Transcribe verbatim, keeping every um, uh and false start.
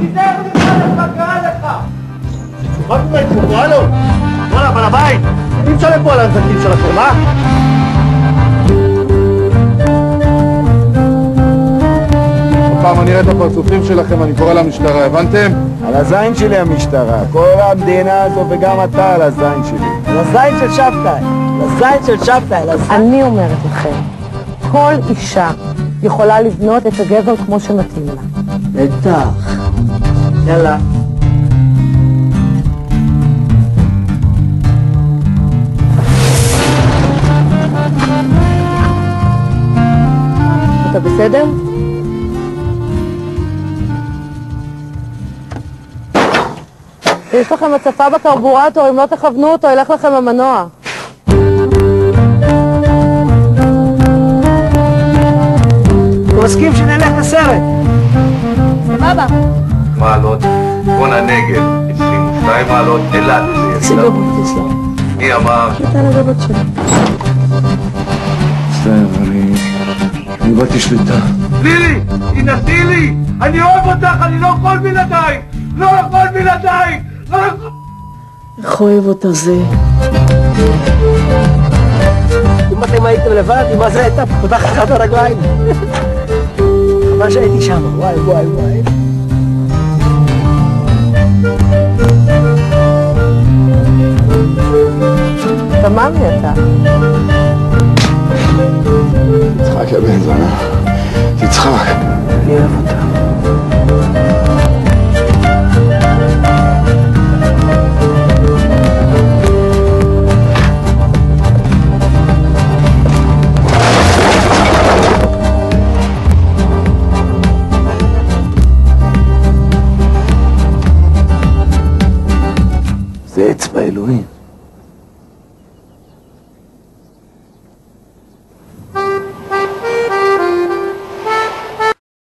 תיזהר ממך, לך, קרא לך! מה באמת, קורא לו? וואלה, בעל הבית! אי אפשר לפה על הנזקים שלכם, אה? פעם אני אראה את הפרצופים שלכם, אני קורא למשטרה, הבנתם? על הזין שלי המשטרה, כל המדינה הזו וגם אתה על הזין שלי. על הזין של שבתאי, על הזין של שבתאי, על הזין... אני אומרת לכם, כל אישה יכולה לבנות את הגבר כמו שמתאים לה. בטח. יאללה. אתה בסדר? יש לכם הצפה בקרבורטור, אם לא תכוונו אותו, ילך לכם המנוע. הוא מסכים שנלך לסרט. סבבה. מעלות, צפון הנגב, עשרים ושתיים מעלות, אילת, זה ירידה. מי אמר? אתה לגבות שלי. בסדר, אני... אני איבדתי שליטה. לילי! תנסי לי! אני אוהב אותך, אני לא יכול בלעדיי! לא יכול בלעדיי! לא יכול... איך אוהב אותה זה? אם אתם הייתם לבד, מה זה הייתה פותחת לך את הרגליים? אבל שהייתי שם, וואי וואי וואי. תממי אתה. תצחק יא בן זונה. תצחק. אני אוהב אותה. זה אצבע אלוהים.